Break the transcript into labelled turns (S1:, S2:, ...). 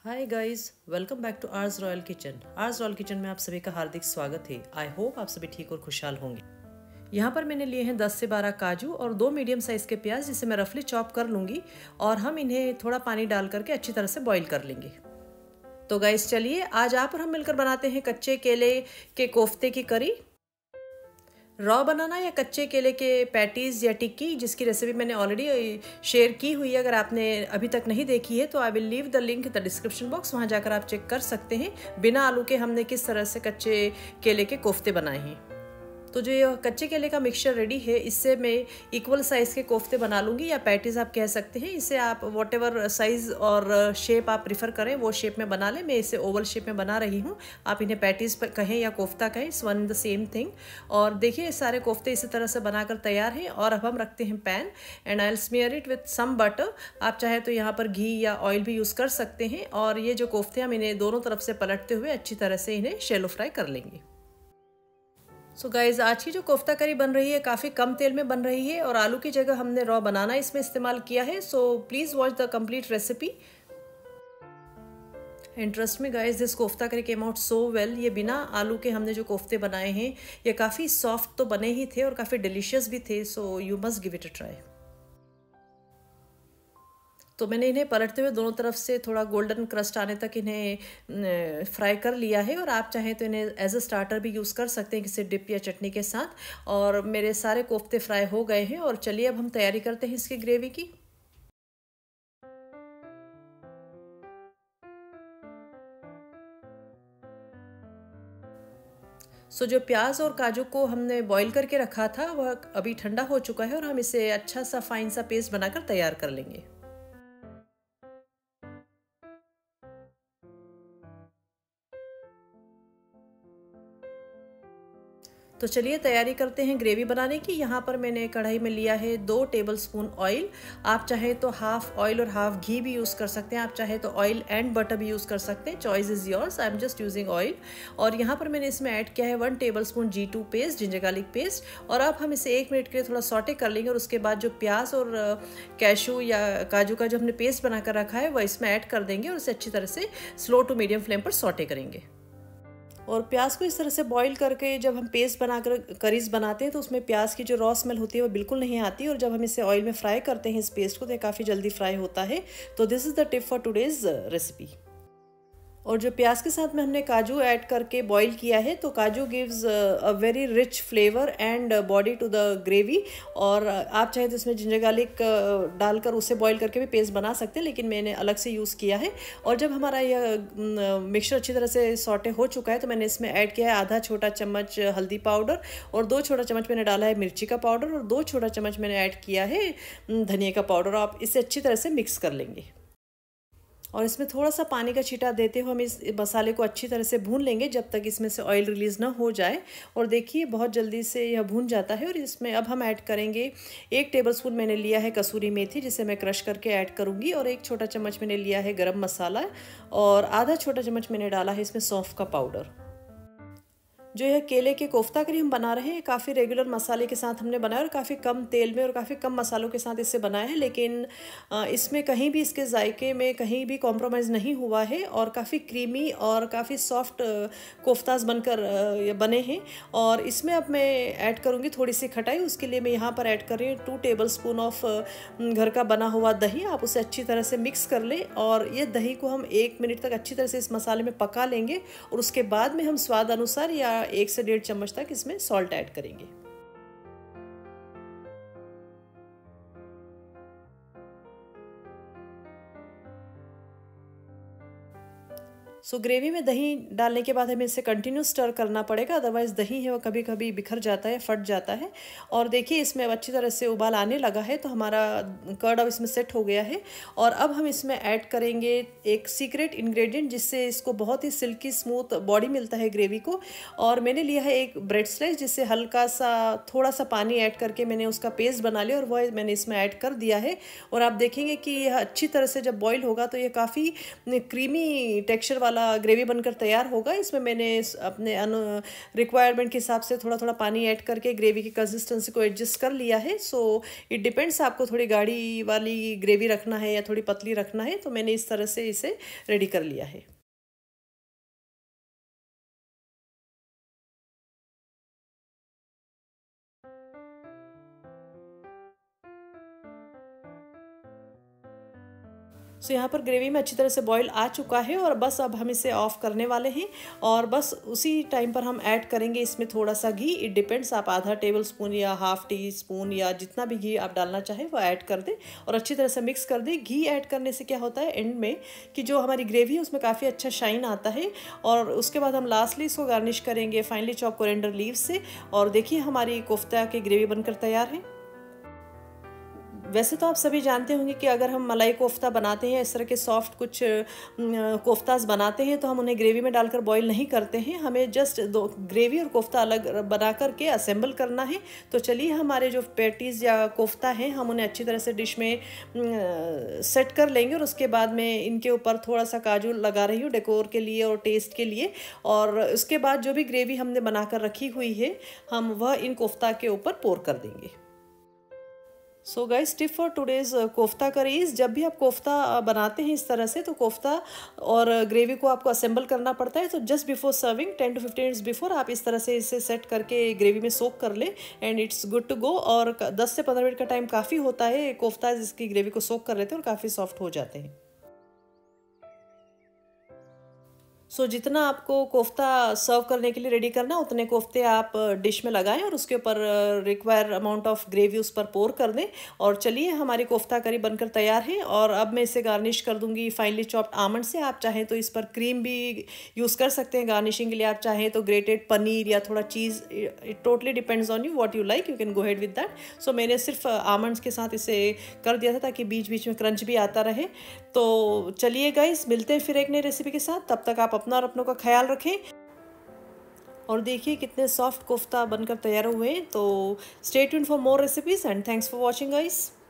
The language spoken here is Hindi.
S1: Hi guys, welcome back to R's Royal Kitchen. R's Royal Kitchen में आप सभी का हार्दिक स्वागत है। आई होप आप सभी ठीक और खुशहाल होंगे। यहाँ पर मैंने लिए हैं 10 से 12 काजू और 2 मीडियम साइज़ के प्याज, जिसे मैं रफली चॉप कर लूँगी और हम इन्हें थोड़ा पानी डाल करके अच्छी तरह से बॉईल कर लेंगे। तो गाइस चलिए, आज आप और हम मिलकर बनाते हैं कच्चे केले के कोफ्ते की करी। रॉ बनाना या कच्चे केले के पैटीज़ या टिक्की, जिसकी रेसिपी मैंने ऑलरेडी शेयर की हुई है। अगर आपने अभी तक नहीं देखी है तो I will leave the link in the description box, वहाँ जाकर आप चेक कर सकते हैं बिना आलू के हमने किस तरह से कच्चे केले के कोफ्ते बनाए हैं। तो जो ये कच्चे केले का मिक्सचर रेडी है, इससे मैं इक्वल साइज़ के कोफ्ते बना लूँगी या पैटीज़ आप कह सकते हैं। इसे आप वॉटेवर साइज़ और शेप आप प्रीफर करें वो शेप में बना लें। मैं इसे ओवल शेप में बना रही हूँ, आप इन्हें पैटीज़ कहें या कोफ्ता कहें, it's one the same thing. और देखिए सारे कोफ्ते इसी तरह से बनाकर तैयार हैं। और अब हम रखते हैं pan and I will smear it with some butter. आप चाहे तो यहाँ पर घी या ऑयल भी यूज़ कर सकते हैं। और ये जो कोफ्ते हम इन्हें दोनों तरफ से पलटते हुए अच्छी तरह से इन्हें शैलो फ्राई कर लेंगे। सो गाइज, आज की जो कोफ्ता करी बन रही है काफ़ी कम तेल में बन रही है और आलू की जगह हमने रॉ बनाना इसमें इस्तेमाल किया है। So please watch the complete recipe and trust me guys, this kofta curry came out so well. ये बिना आलू के हमने जो कोफ्ते बनाए हैं ये काफ़ी सॉफ्ट तो बने ही थे और काफ़ी डिलीशियस भी थे। So you must give it a try. तो मैंने इन्हें पलटते हुए दोनों तरफ से थोड़ा गोल्डन क्रस्ट आने तक इन्हें फ्राई कर लिया है। और आप चाहें तो इन्हें एज अ स्टार्टर भी यूज़ कर सकते हैं किसी डिप या चटनी के साथ। और मेरे सारे कोफ्ते फ्राई हो गए हैं और चलिए अब हम तैयारी करते हैं इसकी ग्रेवी की। सो जो प्याज और काजू को हमने बॉईल करके रखा था वह अभी ठंडा हो चुका है और हम इसे अच्छा सा फाइन सा पेस्ट बनाकर तैयार कर लेंगे। तो चलिए तैयारी करते हैं ग्रेवी बनाने की। यहाँ पर मैंने कढ़ाई में लिया है 2 टेबलस्पून ऑयल। आप चाहे तो हाफ ऑयल और हाफ घी भी यूज़ कर सकते हैं। आप चाहे तो ऑयल एंड बटर भी यूज़ कर सकते हैं, choice is yours. I am just using oil. और यहाँ पर मैंने इसमें ऐड किया है 1 tablespoon G2 paste, ginger garlic paste. और अब हम इसे 1 मिनट के लिए थोड़ा सॉटे कर लेंगे और उसके बाद जो प्याज और कैशू या काजू का जो हमने पेस्ट बनाकर रखा है वह इसमें ऐड कर देंगे और उसे अच्छी तरह से स्लो टू मीडियम फ्लेम पर सॉटे करेंगे। और प्याज को इस तरह से बॉईल करके जब हम पेस्ट बनाकर करीज बनाते हैं तो उसमें प्याज की जो रॉ स्मेल होती है वो बिल्कुल नहीं आती। और जब हम इसे ऑयल में फ्राई करते हैं इस पेस्ट को तो ये काफ़ी जल्दी फ्राई होता है। तो this is the tip for today's recipe. और जो प्याज के साथ में हमने काजू ऐड करके बॉईल किया है तो काजू gives a very rich flavour and body to the gravy. और आप चाहे तो इसमें जिंजर गार्लिक डालकर उसे बॉईल करके भी पेस्ट बना सकते हैं, लेकिन मैंने अलग से यूज़ किया है। और जब हमारा यह मिक्सचर अच्छी तरह से सॉटे हो चुका है तो मैंने इसमें ऐड किया है आधा छोटा चम्मच हल्दी पाउडर और 2 छोटा चम्मच मैंने डाला है मिर्ची का पाउडर और 2 छोटा चम्मच मैंने ऐड किया है धनिया का पाउडर। आप इसे अच्छी तरह से मिक्स कर लेंगे और इसमें थोड़ा सा पानी का छींटा देते हुए हम इस मसाले को अच्छी तरह से भून लेंगे जब तक इसमें से ऑयल रिलीज़ ना हो जाए। और देखिए बहुत जल्दी से यह भून जाता है। और इसमें अब हम ऐड करेंगे 1 टेबलस्पून मैंने लिया है कसूरी मेथी, जिसे मैं क्रश करके ऐड करूँगी। और 1 छोटा चम्मच मैंने लिया है गरम मसाला और आधा छोटा चम्मच मैंने डाला है इसमें सौंफ का पाउडर। जो यह केले के कोफ्ता करी हम बना रहे हैं काफ़ी रेगुलर मसाले के साथ हमने बनाया और काफ़ी कम तेल में और काफ़ी कम मसालों के साथ इसे बनाया है। लेकिन इसमें कहीं भी इसके जायके में कहीं भी कॉम्प्रोमाइज़ नहीं हुआ है और काफ़ी क्रीमी और काफ़ी सॉफ्ट कोफ्तास बनकर बने हैं। और इसमें अब मैं ऐड करूँगी थोड़ी सी खटाई। उसके लिए मैं यहाँ पर ऐड कर रही हूँ 2 टेबलस्पून ऑफ घर का बना हुआ दही। आप उसे अच्छी तरह से मिक्स कर लें और ये दही को हम 1 मिनट तक अच्छी तरह से इस मसाले में पका लेंगे। और उसके बाद में हम स्वाद अनुसार या 1 से 1.5 चम्मच तक इसमें सॉल्ट ऐड करेंगे। सो ग्रेवी में दही डालने के बाद हमें इसे कंटिन्यू स्टर करना पड़ेगा, अदरवाइज़ दही है वो कभी कभी बिखर जाता है, फट जाता है। और देखिए इसमें अब अच्छी तरह से उबाल आने लगा है तो हमारा कर्ड अब इसमें सेट हो गया है। और अब हम इसमें ऐड करेंगे एक सीक्रेट इंग्रेडिएंट जिससे इसको बहुत ही सिल्की स्मूथ बॉडी मिलता है ग्रेवी को। और मैंने लिया है एक ब्रेड स्लाइस, जिससे हल्का सा थोड़ा सा पानी ऐड करके मैंने उसका पेस्ट बना लिया और वह मैंने इसमें ऐड कर दिया है। और आप देखेंगे कि यह अच्छी तरह से जब बॉईल होगा तो यह काफ़ी क्रीमी टेक्स्चर वाला वाला ग्रेवी बनकर तैयार होगा। इसमें मैंने अपने रिक्वायरमेंट के हिसाब से थोड़ा थोड़ा पानी ऐड करके ग्रेवी की कंसिस्टेंसी को एडजस्ट कर लिया है। सो इट डिपेंड्स, आपको थोड़ी गाढ़ी वाली ग्रेवी रखना है या थोड़ी पतली रखना है, तो मैंने इस तरह से इसे रेडी कर लिया है। सो यहाँ पर ग्रेवी में अच्छी तरह से बॉईल आ चुका है और बस अब हम इसे ऑफ करने वाले हैं और बस उसी टाइम पर हम ऐड करेंगे इसमें थोड़ा सा घी। इट डिपेंड्स, आप आधा टेबल स्पून या हाफ टी स्पून या जितना भी घी आप डालना चाहें वो ऐड कर दें और अच्छी तरह से मिक्स कर दें। घी ऐड करने से क्या होता है एंड में कि जो हमारी ग्रेवी है उसमें काफ़ी अच्छा शाइन आता है। और उसके बाद हम लास्टली इसको गार्निश करेंगे फाइनली चॉप कोरिएंडर लीव्स से। और देखिए हमारी कोफ्ता की ग्रेवी बनकर तैयार है। वैसे तो आप सभी जानते होंगे कि अगर हम मलाई कोफ्ता बनाते हैं, इस तरह के सॉफ्ट कुछ कोफ्तास बनाते हैं, तो हम उन्हें ग्रेवी में डालकर बॉईल नहीं करते हैं। हमें जस्ट दो ग्रेवी और कोफ्ता अलग बना करके असेंबल करना है। तो चलिए हमारे जो पैटीज़ या कोफ्ता हैं हम उन्हें अच्छी तरह से डिश में सेट कर लेंगे और उसके बाद में इनके ऊपर थोड़ा सा काजू लगा रही हूँ डेकोर के लिए और टेस्ट के लिए। और उसके बाद जो भी ग्रेवी हमने बनाकर रखी हुई है हम वह इन कोफ्ता के ऊपर पोर कर देंगे। So guys, tip for today's kofta curries, जब भी आप कोफ्ता बनाते हैं इस तरह से तो कोफ्ता और ग्रेवी को आपको असेंबल करना पड़ता है। तो just before serving 10 to 15 minutes before आप इस तरह से इसे सेट करके ग्रेवी में सोक कर ले and it's good to go. और 10 से 15 मिनट का टाइम काफ़ी होता है कोफ्ता जिसकी ग्रेवी को सोक कर लेते हैं और काफ़ी सॉफ्ट हो जाते हैं। सो जितना आपको कोफ्ता सर्व करने के लिए रेडी करना उतने कोफ्ते आप डिश में लगाएं और उसके ऊपर रिक्वायर अमाउंट ऑफ ग्रेवी उस पर पोर कर दें। और चलिए हमारी कोफ्ता करी बनकर तैयार है और अब मैं इसे गार्निश कर दूंगी फाइनली चॉप्ड आमंड से। आप चाहें तो इस पर क्रीम भी यूज़ कर सकते हैं गार्निशिंग के लिए, आप चाहें तो ग्रेटेड पनीर या थोड़ा cheese, it totally depends on you what you like, you can go ahead with that. So मैंने सिर्फ आमंड्स के साथ इसे कर दिया था ताकि बीच बीच में क्रंच भी आता रहे। तो चलिए गाइस, मिलते हैं फिर एक नई रेसिपी के साथ। तब तक आप अपना और अपनों का ख्याल रखें। और देखिए कितने सॉफ्ट कोफ्ता बनकर तैयार हुए हैं। तो stay tuned for more recipes and thanks for watching guys.